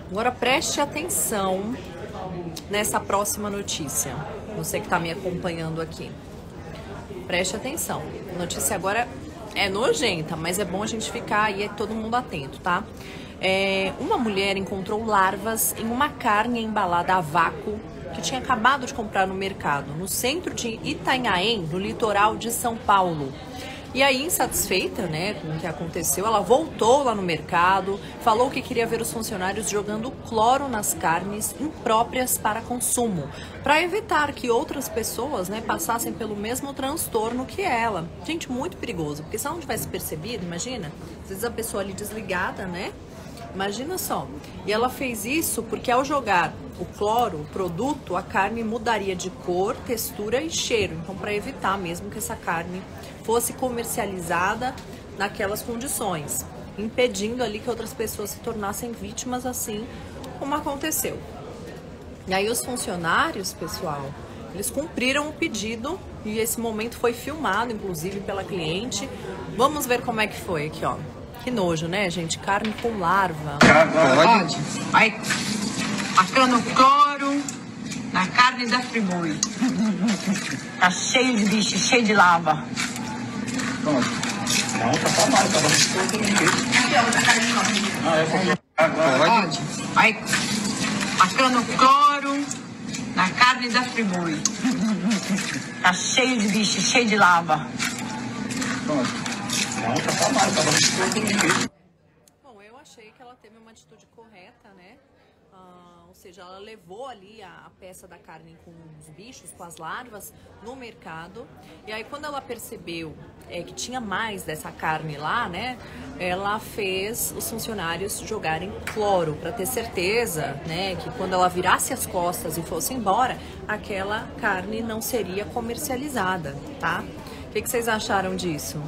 Agora preste atenção nessa próxima notícia. Você que está me acompanhando aqui. Preste atenção. A notícia agora é nojenta, mas é bom a gente ficar aí todo mundo atento, tá? Uma mulher encontrou larvas em uma carne embalada a vácuo que tinha acabado de comprar no mercado, no centro de Itanhaém, no litoral de São Paulo. E aí, insatisfeita, né, com o que aconteceu, ela voltou lá no mercado, falou que queria ver os funcionários jogando cloro nas carnes impróprias para consumo, para evitar que outras pessoas, né, passassem pelo mesmo transtorno que ela. Gente, muito perigoso, porque se ela não tivesse percebido, imagina, às vezes a pessoa ali desligada, né? Imagina só. E ela fez isso porque ao jogar o cloro, o produto, a carne mudaria de cor, textura e cheiro. Então, para evitar mesmo que essa carne fosse comercializada naquelas condições, impedindo ali que outras pessoas se tornassem vítimas assim como aconteceu. E aí os funcionários, pessoal, eles cumpriram o pedido e esse momento foi filmado, inclusive, pela cliente. Vamos ver como é que foi aqui, ó. Que nojo, né, gente? Carne com larva. Pode. Vai tacando cloro na carne da Friboi. Tá cheio de bicho, cheio de lava. Não, tá mal, tá bom. Pode. Vai tacando cloro na carne da Friboi. Tá cheio de bicho, cheio de lava. Não, tá mal, tá bom. Bom, eu achei que ela teve uma atitude correta, né? Ou seja, ela levou ali a peça da carne com os bichos, com as larvas, no mercado. E aí, quando ela percebeu que tinha mais dessa carne lá, né? Ela fez os funcionários jogarem cloro para ter certeza, né? Que quando ela virasse as costas e fosse embora, aquela carne não seria comercializada, tá? O que vocês acharam disso?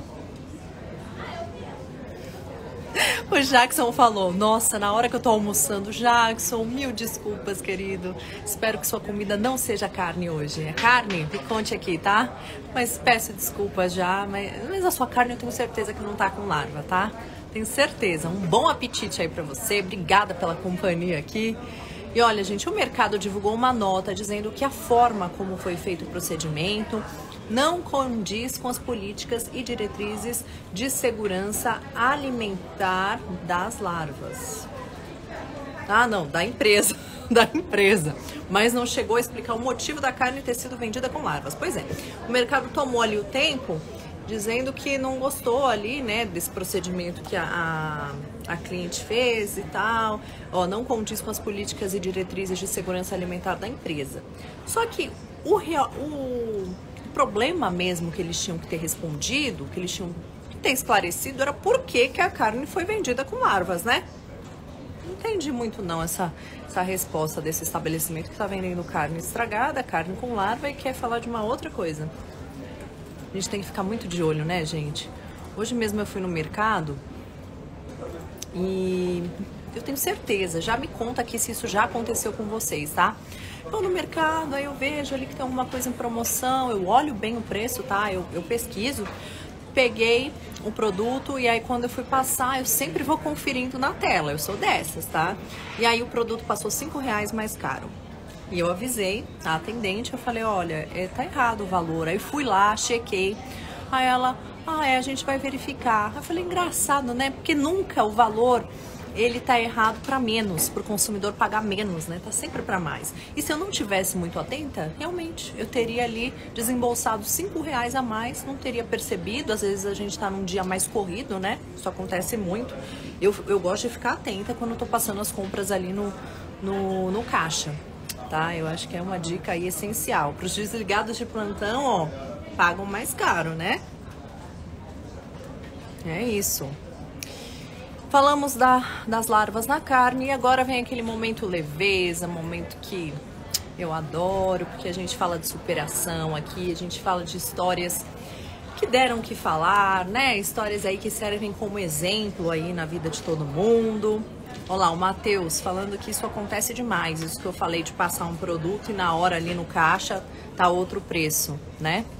O Jackson falou, nossa, na hora que eu tô almoçando, Jackson, mil desculpas, querido. Espero que sua comida não seja carne hoje. É carne? Me conte aqui, tá? Mas peço desculpas já, mas a sua carne eu tenho certeza que não tá com larva, tá? Tenho certeza. Um bom apetite aí pra você. Obrigada pela companhia aqui. E olha, gente, o mercado divulgou uma nota dizendo que a forma como foi feito o procedimento não condiz com as políticas e diretrizes de segurança alimentar das larvas. Ah, não, da empresa, da empresa. Mas não chegou a explicar o motivo da carne ter sido vendida com larvas. Pois é, o mercado tomou ali o tempo, dizendo que não gostou ali, né, desse procedimento que a cliente fez e tal, ó, não condiz com as políticas e diretrizes de segurança alimentar da empresa. Só que o problema mesmo que eles tinham que ter respondido, que eles tinham que ter esclarecido, era por que a carne foi vendida com larvas, né? Não entendi muito não essa resposta desse estabelecimento que está vendendo carne estragada, carne com larva e quer falar de uma outra coisa. A gente tem que ficar muito de olho, né, gente? Hoje mesmo eu fui no mercado e eu tenho certeza, já me conta aqui se isso já aconteceu com vocês, tá? Então no mercado, aí eu vejo ali que tem alguma coisa em promoção, eu olho bem o preço, tá? Eu pesquiso, peguei o produto e aí quando eu fui passar, eu sempre vou conferindo na tela, eu sou dessas, tá? E aí o produto passou R$5 mais caro. E eu avisei a atendente, eu falei, olha, tá errado o valor. Aí fui lá, chequei. Aí ela, a gente vai verificar. Eu falei, engraçado, né? Porque nunca o valor, ele tá errado para menos, pro consumidor pagar menos, né? Tá sempre para mais. E se eu não tivesse muito atenta, realmente, eu teria ali desembolsado R$5 a mais, não teria percebido. Às vezes a gente tá num dia mais corrido, né? Isso acontece muito. Eu gosto de ficar atenta quando eu tô passando as compras ali no caixa. Tá? Eu acho que é uma dica aí essencial. Para os desligados de plantão, ó, pagam mais caro, né? É isso. Falamos das larvas na carne e agora vem aquele momento leveza, momento que eu adoro, porque a gente fala de superação aqui, a gente fala de histórias que deram o que falar, né? Histórias aí que servem como exemplo aí na vida de todo mundo. Olha lá, o Matheus falando que isso acontece demais, isso que eu falei de passar um produto e na hora ali no caixa tá outro preço, né?